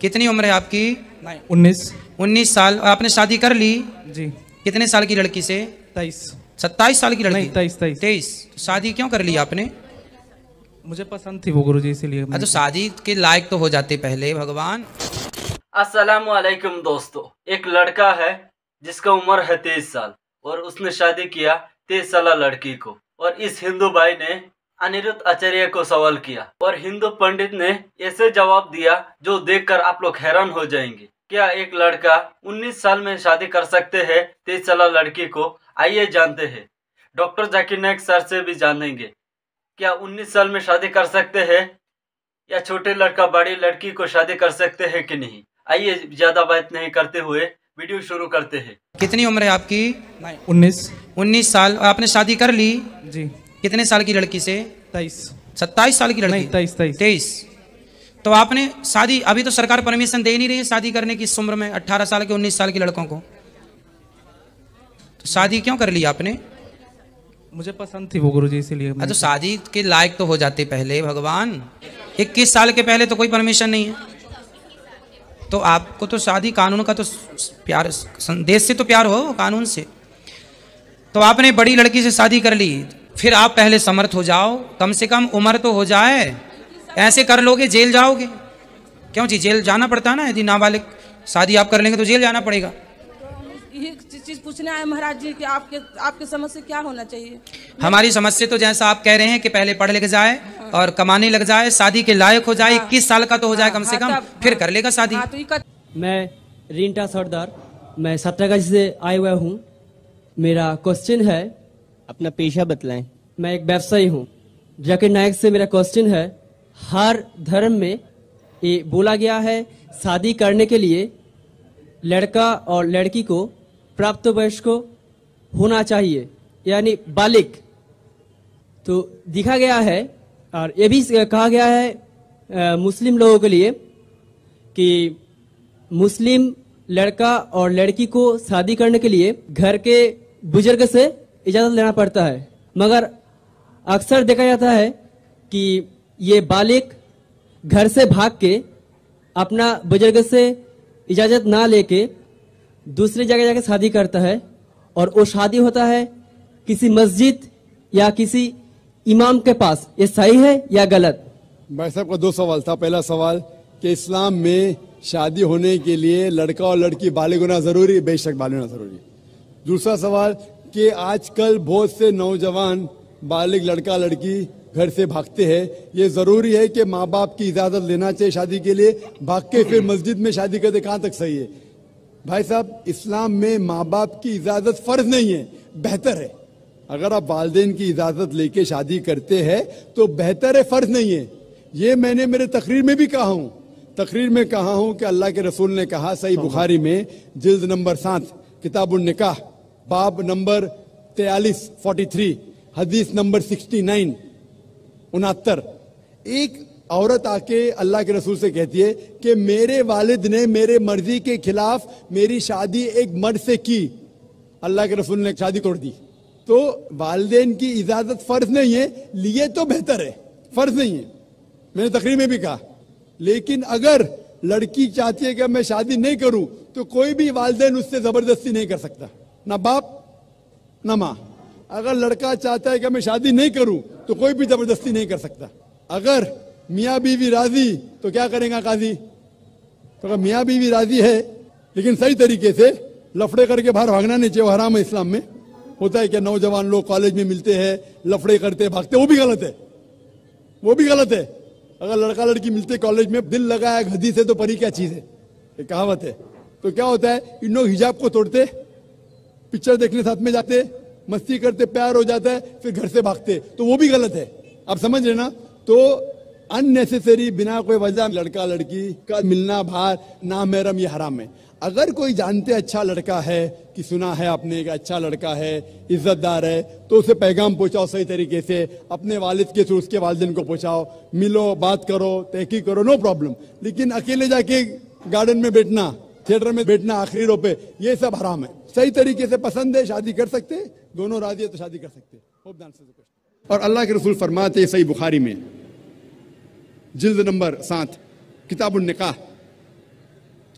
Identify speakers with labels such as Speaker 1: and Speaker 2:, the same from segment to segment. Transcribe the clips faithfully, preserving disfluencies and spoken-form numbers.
Speaker 1: कितनी उम्र है आपकी?
Speaker 2: उन्नीस।
Speaker 1: उन्नीस साल। आपने शादी कर ली?
Speaker 2: जी।
Speaker 1: कितने साल की लड़की से?
Speaker 2: तेईस।
Speaker 1: सत्ताईस साल की लड़की?
Speaker 2: नहीं, तेईस तेईस
Speaker 1: तेईस। तो शादी क्यों कर ली आपने?
Speaker 2: मुझे पसंद थी वो गुरुजी, इसीलिए।
Speaker 1: तो शादी के लायक तो हो जाते पहले भगवान।
Speaker 3: अस्सलाम वालेकुम दोस्तों, एक लड़का है जिसका उम्र है तेईस साल और उसने शादी किया तेईस साल लड़की को। और इस हिंदू भाई ने अनिरुद्ध आचार्य को सवाल किया और हिंदू पंडित ने ऐसे जवाब दिया जो देखकर आप लोग हैरान हो जाएंगे। क्या एक लड़का उन्नीस साल में शादी कर सकते हैं तेईस साल लड़की को? आइए जानते हैं। डॉक्टर जाकिर नाइक सर से भी जानेंगे क्या उन्नीस साल में शादी कर सकते हैं या छोटे लड़का बड़ी लड़की को शादी कर सकते हैं कि नहीं। आइए ज्यादा बात नहीं करते हुए वीडियो शुरू करते हैं।
Speaker 1: कितनी उम्र है आपकी?
Speaker 2: उन्नीस।
Speaker 1: उन्नीस साल। आपने शादी कर ली?
Speaker 2: जी।
Speaker 1: कितने साल की लड़की से?
Speaker 2: तेईस।
Speaker 1: सत्ताईस साल की लड़की?
Speaker 2: नहीं, तेईस तेईस
Speaker 1: तेईस। तो आपने शादी, अभी तो सरकार परमिशन दे नहीं रही है शादी करने की इस उम्र में, अट्ठारह साल के उन्नीस साल के लड़कों को। तो शादी क्यों कर ली आपने?
Speaker 2: मुझे पसंद थी वो गुरुजी, इसीलिए।
Speaker 1: तो शादी के लायक तो हो जाते पहले भगवान। इक्कीस साल के पहले तो कोई परमिशन नहीं है। तो आपको तो शादी कानून का तो प्यार, देश से तो प्यार हो, कानून से। तो आपने बड़ी लड़की से शादी कर ली, फिर आप पहले समर्थ हो जाओ, कम से कम उम्र तो हो जाए। ऐसे कर लोगे जेल जाओगे। क्यों जी, जेल जाना पड़ता है ना, यदि नाबालिग शादी आप कर लेंगे तो जेल जाना पड़ेगा।
Speaker 4: ये चीज पूछना है महाराज जी कि आपके आपके समझ से क्या होना चाहिए?
Speaker 1: हमारी समझ से तो जैसा आप कह रहे हैं कि पहले पढ़ लिख जाए और कमाने लग जाए, शादी के लायक हो जाए, इक्कीस साल का तो हो जाए कम से कम, फिर कर लेगा शादी।
Speaker 5: मैं रिंटा सरदार, मैं सत्रहगंज से आया हुआ हूँ। मेरा क्वेश्चन है,
Speaker 6: अपना पेशा बतलाएं।
Speaker 5: मैं एक व्यवसायी हूँ। जाकिर नाइक से मेरा क्वेश्चन है, हर धर्म में ये बोला गया है शादी करने के लिए लड़का और लड़की को प्राप्त वयस्क होना चाहिए, यानी बालिग। तो दिखा गया है और ये भी कहा गया है आ, मुस्लिम लोगों के लिए कि मुस्लिम लड़का और लड़की को शादी करने के लिए घर के बुजुर्ग से इजाजत लेना पड़ता है। मगर अक्सर देखा जाता है कि ये बालिग घर से भाग के अपना बुजुर्ग से इजाजत ना लेके दूसरी जगह जाके शादी करता है, और वो शादी होता है किसी मस्जिद या किसी इमाम के पास। ये सही है या गलत?
Speaker 7: भाई साहब का दो सवाल था। पहला सवाल कि इस्लाम में शादी होने के लिए लड़का और लड़की बालिग होना जरूरी? बेशक बालिग होना जरूरी। दूसरा सवाल कि आजकल बहुत से नौजवान बालिग लड़का लड़की घर से भागते हैं, ये जरूरी है कि माँ बाप की इजाजत लेना चाहिए शादी के लिए, भाग के फिर मस्जिद में शादी करते, कहाँ तक सही है? भाई साहब, इस्लाम में माँ बाप की इजाजत फर्ज नहीं है, बेहतर है। अगर आप वालिदैन की इजाजत लेके शादी करते हैं तो बेहतर है, फर्ज नहीं है। ये मैंने मेरे तकरीर में भी कहा हूँ। तकरीर में कहा हूँ कि अल्लाह के रसूल ने कहा, सही बुखारी में जिल्द नंबर सात किताबुन निकाह बाब नंबर तैतालीस फोर्टी थ्री हदीस नंबर सिक्सटी नाइन उनहत्तर, एक औरत आके अल्लाह के रसूल से कहती है कि मेरे वालिद ने मेरे मर्जी के खिलाफ मेरी शादी एक मर्द से की। अल्लाह के रसूल ने शादी तोड़ दी। तो वालिदैन की इजाजत फर्ज नहीं है, लिए तो बेहतर है, फर्ज नहीं है। मैंने तकरीर में भी कहा। लेकिन अगर लड़की चाहती है कि मैं शादी नहीं करूं तो कोई भी वालिदैन उससे जबरदस्ती नहीं कर सकता, ना बाप ना माँ। अगर लड़का चाहता है कि मैं शादी नहीं करूं तो कोई भी जबरदस्ती नहीं कर सकता। अगर मियाँ बीवी राजी तो क्या करेगा काजी? तो अगर मियाँ बीवी राजी है लेकिन सही तरीके से, लफड़े करके बाहर भागना नहीं चाहिए, हराम है इस्लाम में। होता है कि नौजवान लोग कॉलेज में मिलते हैं, लफड़े करते भागते, वो भी गलत है, वो भी गलत है। अगर लड़का लड़की मिलते कॉलेज में, दिल लगाया गधी से तो परी क्या चीज है, ये कहावत है। तो क्या होता है, इन लोग हिजाब को तोड़ते, पिक्चर देखने साथ में जाते, मस्ती करते, प्यार हो जाता है, फिर घर से भागते, तो वो भी गलत है। आप समझ रहे ना? तो अननेसेसरी बिना कोई वजह लड़का लड़की का मिलना बाहर नामहरम, ये हराम है। अगर कोई जानते अच्छा लड़का है कि सुना है आपने कि अच्छा लड़का है, इज्जतदार है, तो उसे पैगाम पहुंचाओ सही तरीके से, अपने वालिद के थ्रू उसके वालिदैन को पहुंचाओ, मिलो, बात करो, तहकीक करो, नो प्रॉब्लम। लेकिन अकेले जाके गार्डन में बैठना, थिएटर में बैठना आखिरी रो पे, ये सब हराम है। सही तरीके से पसंद है, शादी कर सकते, दोनों राजी है तो शादी कर सकते। और अल्लाह के रसूल फरमाते हैं, सही बुखारी में जिल्द नंबर सात किताबुन निकाह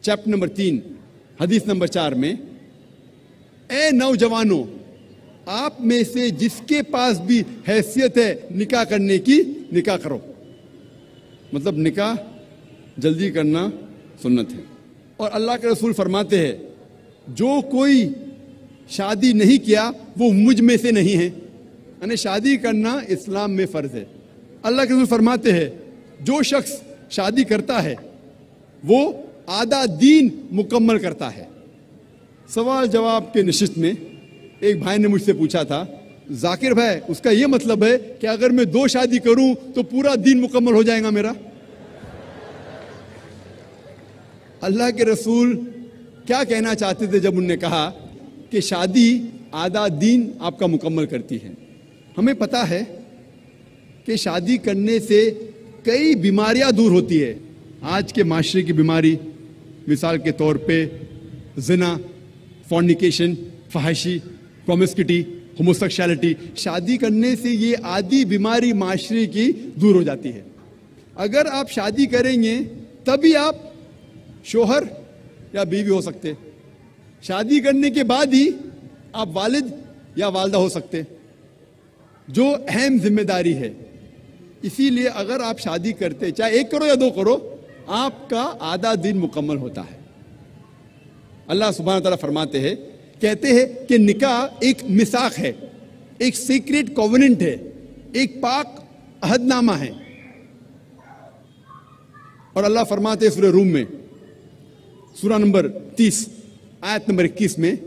Speaker 7: चैप्टर नंबर तीन हदीस नंबर चार में, ए नौजवानों, आप में से जिसके पास भी हैसियत है निकाह करने की, निकाह करो। मतलब निकाह जल्दी करना सुन्नत है। और अल्लाह के रसूल फरमाते हैं, जो कोई शादी नहीं किया वो मुझ में से नहीं है। यानी शादी करना इस्लाम में फर्ज है। अल्लाह के रसूल फरमाते हैं, जो शख्स शादी करता है वो आधा दीन मुकम्मल करता है। सवाल जवाब के नशिस्त में एक भाई ने मुझसे पूछा था, जाकिर भाई, उसका ये मतलब है कि अगर मैं दो शादी करूं तो पूरा दीन मुकम्मल हो जाएगा मेरा? अल्लाह के रसूल क्या कहना चाहते थे जब उनने कहा कि शादी आधा दीन आपका मुकम्मल करती है? हमें पता है कि शादी करने से कई बीमारियां दूर होती है। आज के माशरे की बीमारी, मिसाल के तौर पे जिना, फॉर्निकेशन, फहाशी, प्रोमिस्किटी, होमोसेक्सुअलिटी, शादी करने से ये आधी बीमारी माशरे की दूर हो जाती है। अगर आप शादी करेंगे तभी आप शोहर या बीवी हो सकते। शादी करने के बाद ही आप वालिद या वालदा हो सकते, जो अहम जिम्मेदारी है। इसीलिए अगर आप शादी करते, चाहे एक करो या दो करो, आपका आधा दिन मुकम्मल होता है। अल्लाह सुब्हानहू व तआला फरमाते हैं, कहते हैं कि निकाह एक मिसाक है, एक सीक्रेट कॉवेनेंट है, एक पाक अहदनामा है। और अल्लाह फरमाते हैं सूरह रूम में, सूरा नंबर तीस आयत नंबर इक्कीस में,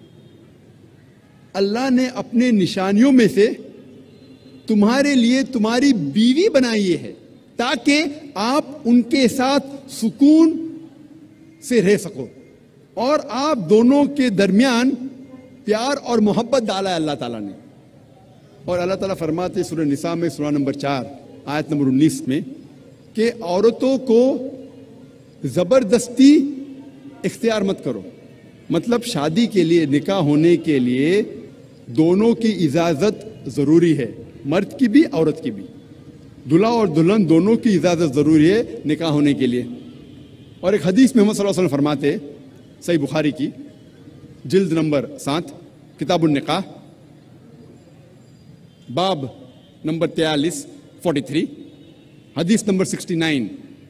Speaker 7: अल्लाह ने अपने निशानियों में से तुम्हारे लिए तुम्हारी बीवी बनाई है ताकि आप उनके साथ सुकून से रह सको, और आप दोनों के दरमियान प्यार और मोहब्बत डाला है अल्लाह ताला ने। और अल्लाह ताला फरमाते सूरह निसा में सूरा नंबर चार आयत नंबर उन्नीस में कि औरतों को जबरदस्ती इख्तियार मत करो। मतलब शादी के लिए, निकाह होने के लिए दोनों की इजाजत जरूरी है, मर्द की भी औरत की भी। दूल्हा और दुल्हन दोनों की इजाजत जरूरी है निकाह होने के लिए। और एक हदीस में मोहम्मद सल्लल्लाहु अलैहि वसल्लम फरमाते, सही बुखारी की जिल्द नंबर सात किताबुन निकाह, बाब नंबर तैतालीस फोर्टी थ्री, हदीस नंबर सिक्सटी नाइन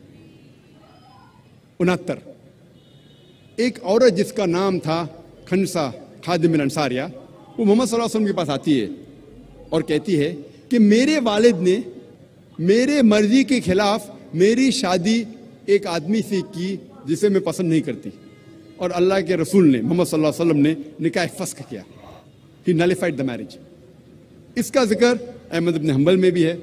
Speaker 7: उनहत्तर, एक औरत जिसका नाम था खनसा खादिम अंसारिया, वो मोहम्मद सल्लल्लाहु अलैहि वसल्लम के पास आती है और कहती है कि मेरे वालिद ने मेरे मर्जी के खिलाफ मेरी शादी एक आदमी से की जिसे मैं पसंद नहीं करती, और अल्लाह के रसूल ने, मोहम्मद सल्लल्लाहु अलैहि वसल्लम ने निकाह फस्ख किया, ही नलिफाइड द मैरिज। इसका जिक्र अहमद इब्न हंबल में भी है।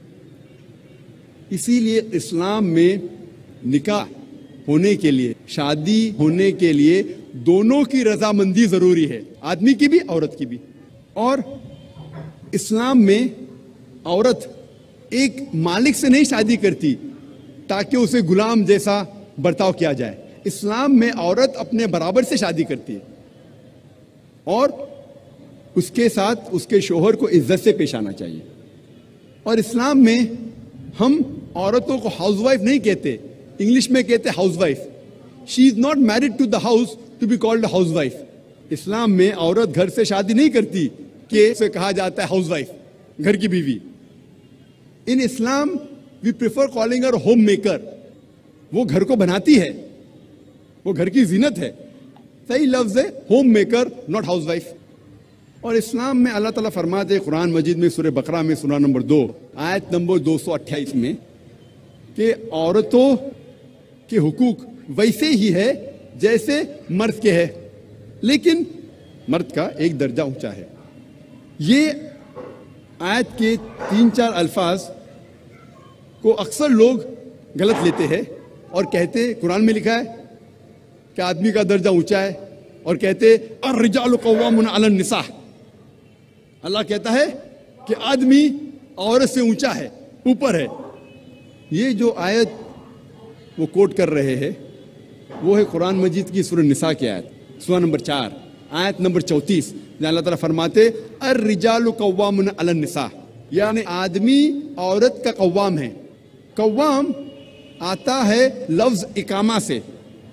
Speaker 7: इसीलिए इस्लाम में निकाह होने के लिए, शादी होने के लिए दोनों की रजामंदी जरूरी है, आदमी की भी औरत की भी। और इस्लाम में औरत एक मालिक से नहीं शादी करती ताकि उसे गुलाम जैसा बर्ताव किया जाए। इस्लाम में औरत अपने बराबर से शादी करती है और उसके साथ उसके शोहर को इज्जत से पेश आना चाहिए। और इस्लाम में हम औरतों को हाउसवाइफ नहीं कहते, इंग्लिश में कहते housewife. She is not married to the house to be called housewife. इस्लाम में औरत घर से शादी नहीं करती कि उसे कहा जाता है हाउसवाइफ, घर की बीवी। इन इस्लाम we prefer calling her home maker. वो घर को बनाती है, वो घर की जीनत है। सही लफ्ज है होम मेकर, नॉट हाउसवाइफ। और इस्लाम में अल्लाह ताला फरमाते हैं कुरान मजीद में सूरह बकरा में सूरा नंबर दो आयत नंबर दो सौ अट्ठाईस में कि औरतों के हुकूक वैसे ही है जैसे मर्द के है, लेकिन मर्द का एक दर्जा ऊंचा है। ये आयत के तीन चार अल्फाज को अक्सर लोग गलत लेते हैं और कहते, कुरान में लिखा है कि आदमी का दर्जा ऊंचा है, और कहते अर्रिजालु कव्वामुन अलन निसा। अल्लाह कहता है कि आदमी औरत से ऊंचा है, ऊपर है। ये जो आयत वो कोट कर रहे हैं वो है कुरान मजीद की सूरह निसा की आयत, सूरा नंबर चार आयत नंबर चौंतीस, जहाँ अल्लाह ताला फरमाते अर्रिजालु कव्वामुन अलन निसा, यानी आदमी औरत का कव्वाम है। कव्वाम आता है लफ्ज इकामा से,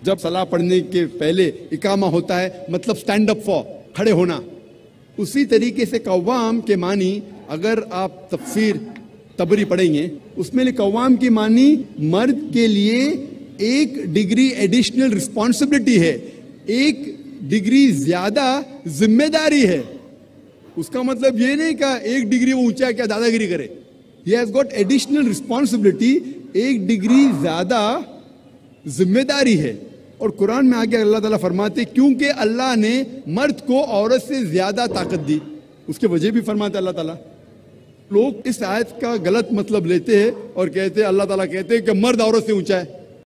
Speaker 7: जब सलाह पढ़ने के पहले इकामा होता है मतलब स्टैंड अप फॉर, खड़े होना, उसी तरीके से कव्वाम के मानी अगर आप तफसीर तबरी पढ़ेंगे उसमें लिए कव्वाम की मानी मर्द के लिए एक डिग्री एडिशनल रिस्पॉन्सिबिलिटी है, एक डिग्री ज्यादा जिम्मेदारी है। उसका मतलब ये नहीं का एक डिग्री वो ऊंचा क्या दादागिरी करे, he has got additional responsibility, एक डिग्री ज्यादा जिम्मेदारी है। और कुरान में आगे अल्लाह ताला फरमाते क्योंकि अल्लाह ने मर्द को औरत से ज्यादा ताकत दी, उसके वजह भी फरमाते अल्लाह ताला। लोग इस आयत का गलत मतलब लेते हैं और कहते हैं अल्लाह ताला कहते हैं कि मर्द औरत से ऊंचा है।